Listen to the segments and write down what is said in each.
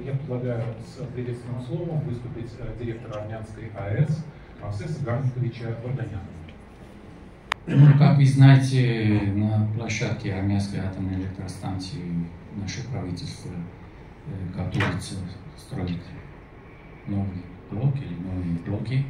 я предлагаю с приветственным словом выступить директора Армянской АЭС Рамсеса Гарниковича Варданяна. Ну, как вы знаете, на площадке Армянской атомной электростанции наше правительство готовится строить новый блок или новые блоки.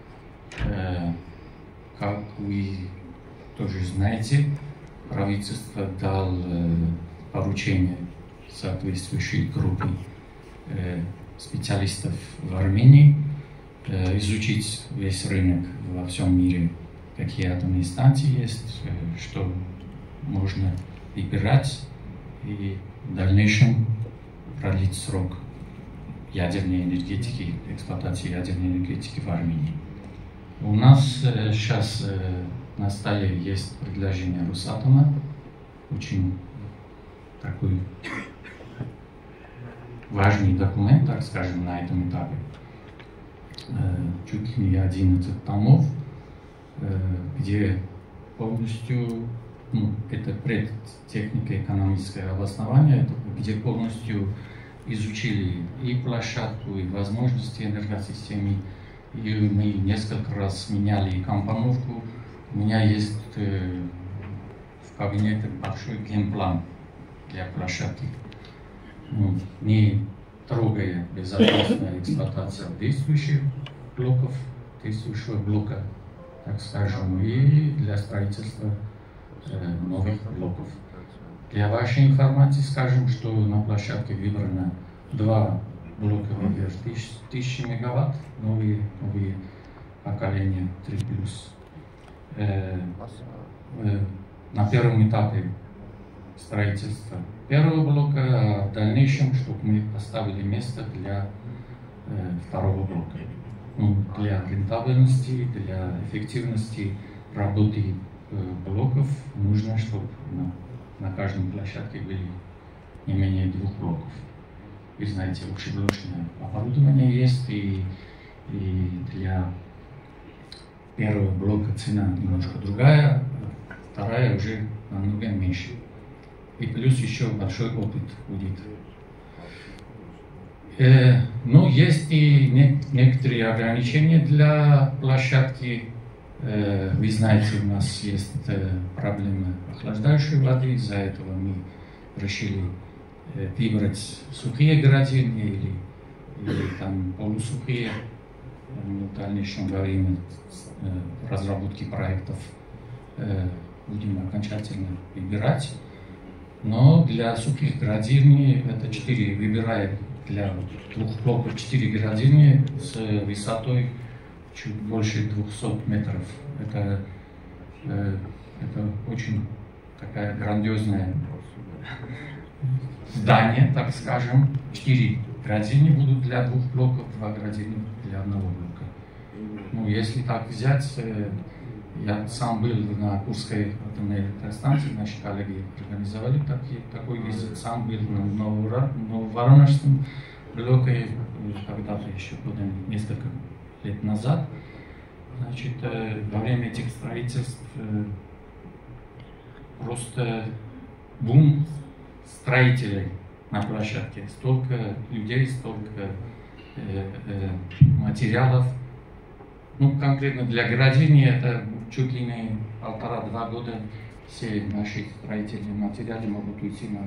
Как вы тоже знаете, правительство дал поручение соответствующей группе специалистов в Армении изучить весь рынок во всем мире, какие атомные станции есть, что можно выбирать и в дальнейшем продлить срок ядерной энергетики, эксплуатации ядерной энергетики в Армении. У нас сейчас на столе есть предложение Росатома, очень такой важный документ, так скажем, на этом этапе. Чуть ли не 11 томов, где полностью, это предтехнико-экономическое обоснование, где полностью изучили и площадку, и возможности энергосистемы, и мы несколько раз меняли компоновку. У меня есть в кабинете большой генплан для площадки. Не трогая безопасная эксплуатация действующих блоков, действующего блока, так скажем, и для строительства новых блоков. Для вашей информации скажем, что на площадке выбрано 2 блока ВВР 1000 мегаватт, новые поколения 3+. На первом этапе строительства первого блока, а в дальнейшем, чтобы мы оставили место для второго блока. Для рентабельности, для эффективности работы блоков нужно, чтобы на каждой площадке были не менее 2 блоков. Вы знаете, общеблочное оборудование есть, и для первого блока цена немножко другая, вторая уже намного меньше. И плюс еще большой опыт будет. Но есть и некоторые ограничения для площадки. Вы знаете, у нас есть проблема охлаждающей воды, из-за этого мы решили выбрать сухие градиенты или там полусухие. Мы в дальнейшем во время разработки проектов будем окончательно выбирать. Но для сухих градиентов это 4, выбираем для 2 блоков 4 градиенты с высотой чуть больше 200 метров. Это очень такая грандиозная здание, так скажем. 4 градиенты будут для 2 блоков, 2 градиента для одного блока. Если так взять, я сам был на Курской атомной электростанции, наши коллеги организовали такой визит, сам был на Нововоронежском блоке, когда-то еще несколько лет назад. Значит, во время этих строительств просто бум строителей на площадке. Столько людей, столько материалов. Конкретно для градини это чуть ли не 1,5-2 года все наши строительные материалы могут уйти на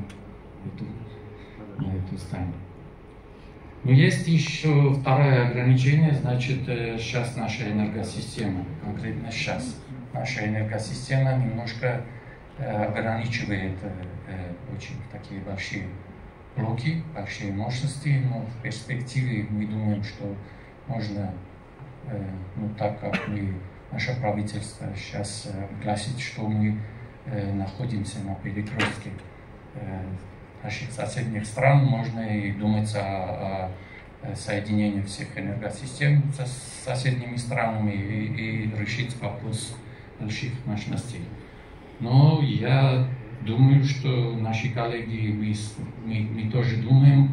эту станцию. Но есть еще второе ограничение, значит, сейчас наша энергосистема, конкретно сейчас, наша энергосистема немножко ограничивает очень такие большие блоки, большие мощности, но в перспективе мы думаем, что можно, так как наше правительство сейчас гласит, что мы находимся на перекрестке наших соседних стран, можно и думать о соединении всех энергосистем с соседними странами и решить вопрос больших мощностей. Но я думаю, что наши коллеги, мы тоже думаем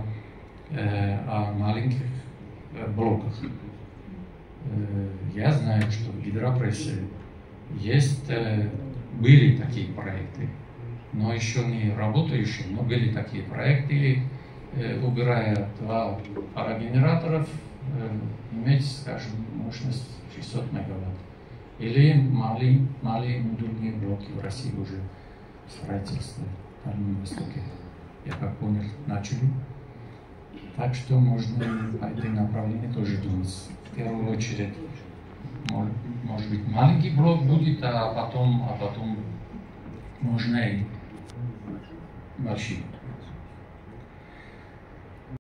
о маленьких блоках. Я знаю, что в Гидропрессе были такие проекты, но еще не работающие, но были такие проекты. убирая 2 парогенераторов, иметь, скажем, мощность 600 мегаватт. Или малые модульные блоки в России уже строительство на Дальнем Востоке, я как понял, начали. Так что можно по этой направлении тоже думать. В первую очередь, может быть, маленький блок будет, а потом можно и большие.